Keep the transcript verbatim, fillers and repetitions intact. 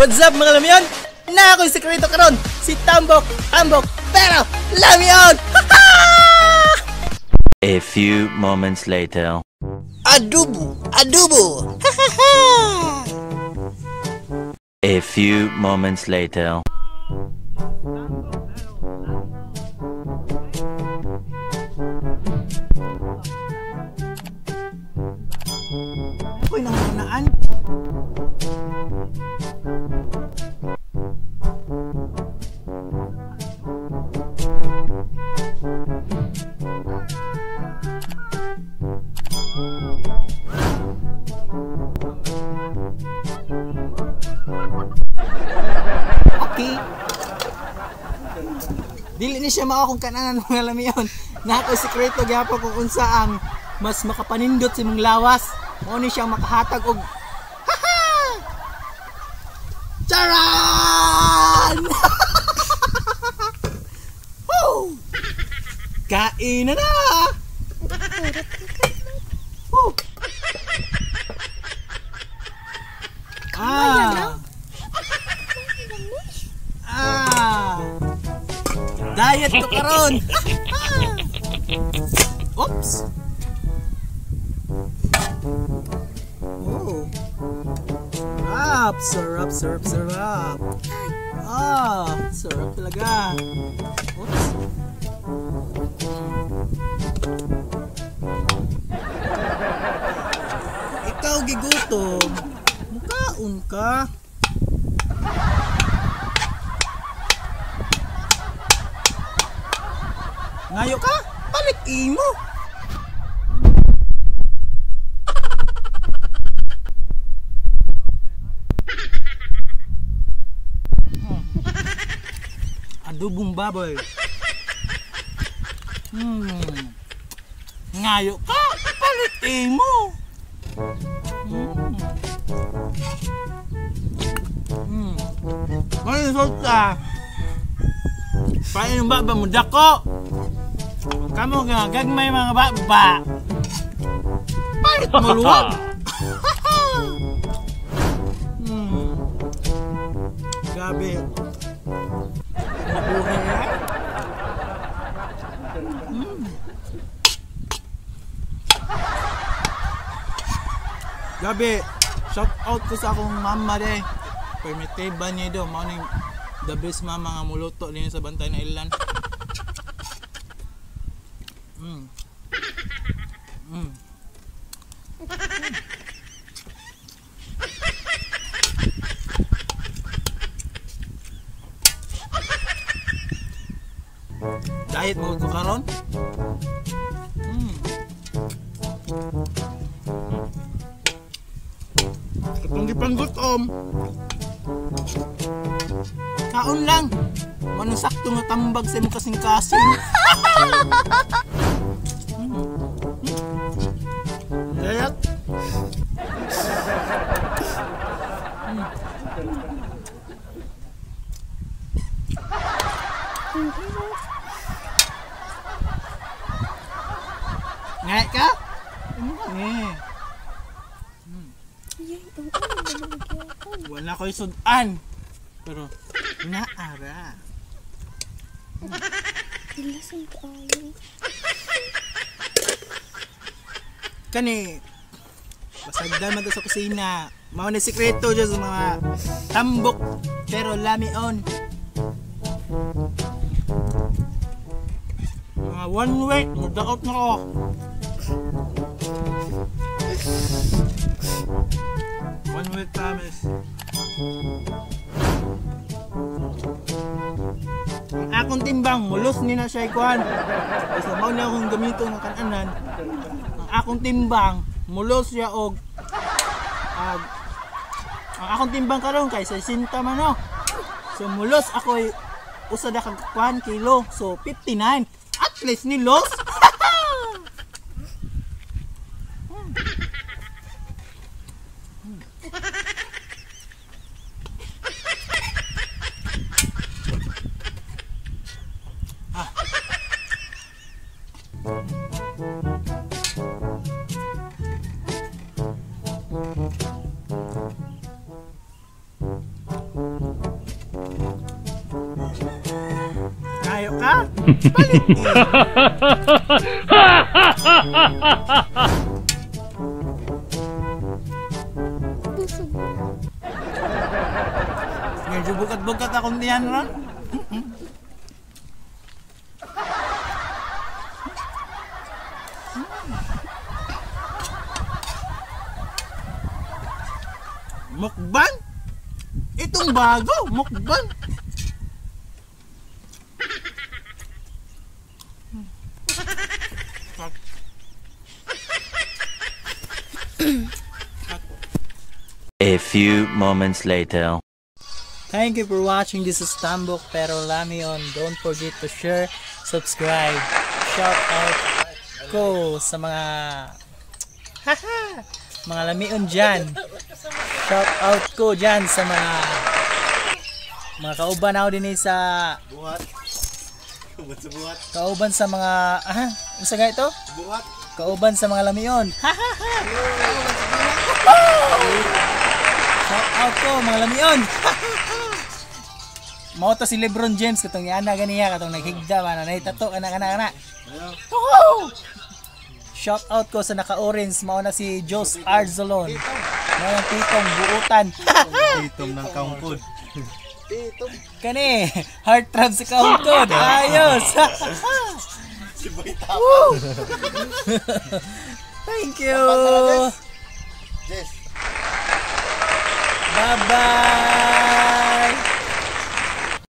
What's up mga lamyon? Na ako'y sekreto karon, si Tambok, Tambok, pero lamyon! A few moments later. Adobo, adobo! A few moments later. Ako'y nangunaan. Okay. Dili ni siya mao kung kananan mga lamiyon. Na ako sekreto gyapon kung unsa ang mas makapanindot sa imong lawas. Mao ni siyang makahatag og haha! Charan! Woo! Kain na na! Woo! Ah! Ah! Diet to karon. Oops. Oh. Sarap, sarap, sarap, sarap. Ah, sarap talaga. Oops. Ikaw gigutom. Mukhaon ka. Ngayo ka? Palit imo. Hmm. Adobong baboy. Hmm. Ngayo ka? Palit imo. Hmm. Hmm. Manisot ka. Paano ba ba mo dako? Kamu nga gagmay mga baba. Palit mo luwag. Hmm. Gabi. Nabuhay na. Hmm. Gabi. Shout out ko sa akong mama de. Permitiba niya do. Mao ni the best mama nga muluto din sa Bantayan Island. Mm. Mm. Diet mo ko karon? Mm. Katong gipanggutom. Kaon lang. Manusakto nga tambag sa imong kasing-kasing. Kayat. Ngay ka? Ano ka ni? Wala ko'y sudan. Pero naara. Ilasang kayo. Kani pasagdan man sa kusina. Mao na sekreto dyan sa mga tambok pero lamion. Mga one way, mudaot na ko. One way promise. Ang akong timbang, mulos ni na siya ikuan. Basta mao na akong gamito ng kananan. Ang akong timbang, mulos siya og ag ang akong timbang karon kay sesenta man no. So mulos ako'y usa da kag one kilo. So fifty-nine. At least ni los. Busog na. Medyo bukat-bukat akong diyan ron. Mokbang? Itong bago, mukbang. A few moments later. Thank you for watching. This is Tambok Pero Lamion. Don't forget to share, subscribe, shout out ko sa mga haha, mga lamion dyan. Shout out ko dyan sa mga mga kauban ako din eh sa Buhat. Buhat sa buhat. kauban sa mga aha, ano sa ito? Buhat. Kauban sa mga lamion. Shout out ko mga lamion. Mao to si Lebron James katong yana ganiya katong naghigda man na tato ana ana ana. Shout out ko sa naka-orange mao na si Jos Arzolon. Mao ang titong buutan. Titong ng kaungkod. Titong. Kani, heart trap sa kaungkod. Ayos. Si Boy Tapang. Thank you. Yes. Bye bye.